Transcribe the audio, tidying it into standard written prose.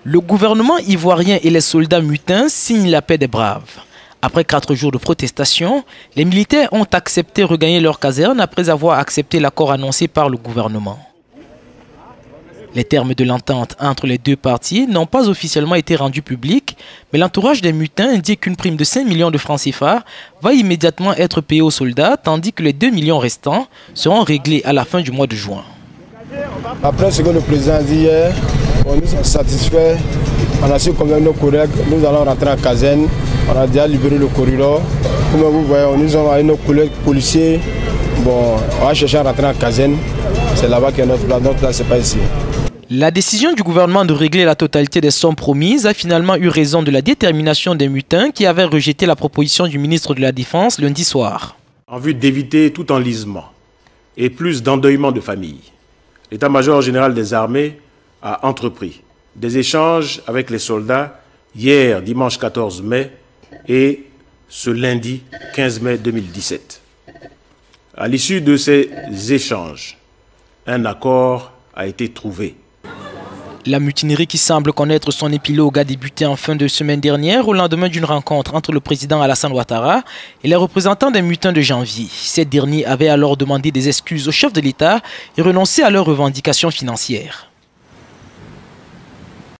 Le gouvernement ivoirien et les soldats mutins signent la paix des braves. Après 4 jours de protestation, les militaires ont accepté de regagner leur caserne après avoir accepté l'accord annoncé par le gouvernement. Les termes de l'entente entre les deux parties n'ont pas officiellement été rendus publics, mais l'entourage des mutins indique qu'une prime de 5 millions de francs CFA va immédiatement être payée aux soldats, tandis que les 2 millions restants seront réglés à la fin du mois de juin. Après ce que le président a dit hier, nous sommes satisfaits. On a su convaincre nos collègues, nous allons rentrer en caserne. On a déjà libéré le corridor. Comme vous voyez, nous sommes avec nos collègues policiers. Bon, on va chercher à rentrer en caserne. C'est là-bas qu'il y a notre place. Notre place, ce n'est pas ici. La décision du gouvernement de régler la totalité des sommes promises a finalement eu raison de la détermination des mutins qui avaient rejeté la proposition du ministre de la Défense lundi soir. En vue d'éviter tout enlisement et plus d'endeuillement de famille, l'état-major général des armées a entrepris des échanges avec les soldats hier, dimanche 14 mai, et ce lundi 15 mai 2017. À l'issue de ces échanges, un accord a été trouvé. La mutinerie qui semble connaître son épilogue a débuté en fin de semaine dernière au lendemain d'une rencontre entre le président Alassane Ouattara et les représentants des mutins de janvier. Ces derniers avaient alors demandé des excuses au chef de l'État et renoncé à leurs revendications financières.